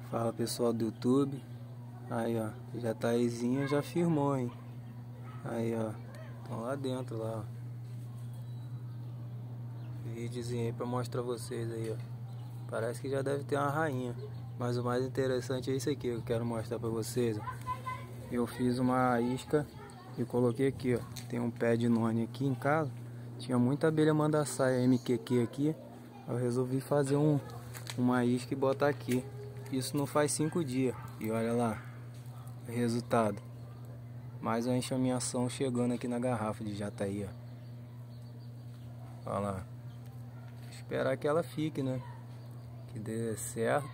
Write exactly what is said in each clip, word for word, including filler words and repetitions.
Fala pessoal do YouTube. Aí ó, Jataizinha já firmou, hein. Aí ó, estão lá dentro lá, ó. Videozinho aí pra mostrar vocês aí, ó. Parece que já deve ter uma rainha. Mas o mais interessante é isso aqui que eu quero mostrar pra vocês, ó. Eu fiz uma isca e coloquei aqui, ó. Tem um pé de noni aqui em casa. Tinha muita abelha mandaçaia M Q Q aqui. Eu resolvi fazer um, uma isca e botar aqui. Isso não faz cinco dias. E olha lá o resultado. Mais uma enxameação chegando aqui na garrafa de jataí, ó. Olha lá. Esperar que ela fique, né? Que dê certo.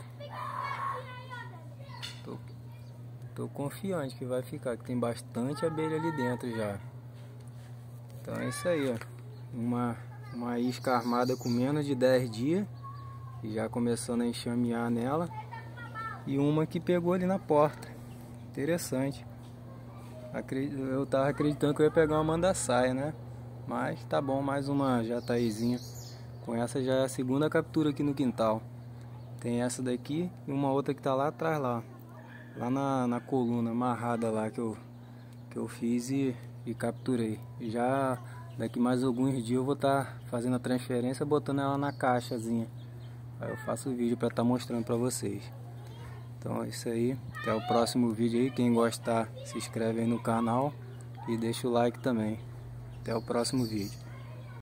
Tô, tô confiante que vai ficar, que tem bastante abelha ali dentro já. Então é isso aí, ó. Uma, uma isca armada com menos de dez dias. E já começando a enxamear nela. E uma que pegou ali na porta. Interessante. Eu tava acreditando que eu ia pegar uma mandaçaia, né? Mas tá bom, mais uma jataizinha. Com essa já é a segunda captura aqui no quintal. Tem essa daqui e uma outra que tá lá atrás lá. Lá na, na coluna amarrada lá que eu, que eu fiz e, e capturei. Já daqui mais alguns dias eu vou estar tá fazendo a transferência, botando ela na caixazinha. Aí eu faço o vídeo para estar tá mostrando para vocês. Então é isso aí. Até o próximo vídeo aí. Quem gostar, se inscreve aí no canal e deixa o like também. Até o próximo vídeo.